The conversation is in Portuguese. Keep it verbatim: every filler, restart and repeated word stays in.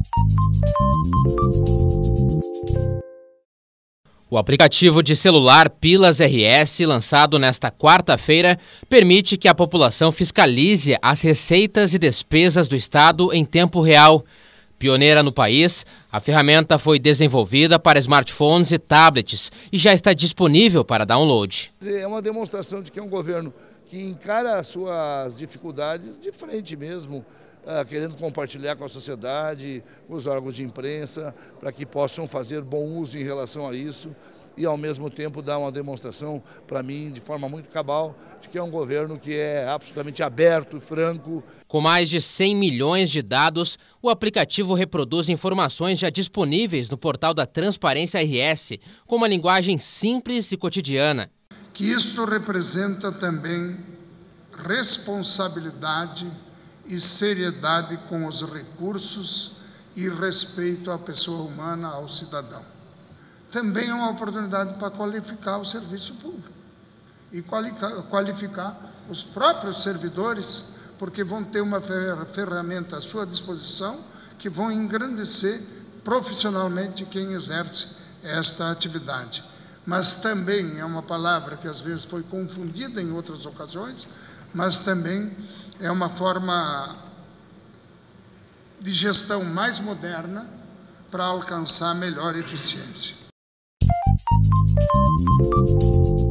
O aplicativo de celular Pilas R S, lançado nesta quarta-feira, permite que a população fiscalize as receitas e despesas do Estado em tempo real. Pioneira no país, a ferramenta foi desenvolvida para smartphones e tablets e já está disponível para download. É uma demonstração de que é um governo que encara as suas dificuldades de frente mesmo, Uh, querendo compartilhar com a sociedade, com os órgãos de imprensa, para que possam fazer bom uso em relação a isso e, ao mesmo tempo, dar uma demonstração, para mim, de forma muito cabal, de que é um governo que é absolutamente aberto, franco. Com mais de cem milhões de dados, o aplicativo reproduz informações já disponíveis no portal da Transparência R S, com uma linguagem simples e cotidiana. Que isto representa também responsabilidade e seriedade com os recursos e respeito à pessoa humana, ao cidadão. Também é uma oportunidade para qualificar o serviço público e qualificar os próprios servidores, porque vão ter uma ferramenta à sua disposição que vão engrandecer profissionalmente quem exerce esta atividade. Mas também é uma palavra que às vezes foi confundida em outras ocasiões, mas também é uma forma de gestão mais moderna para alcançar melhor eficiência.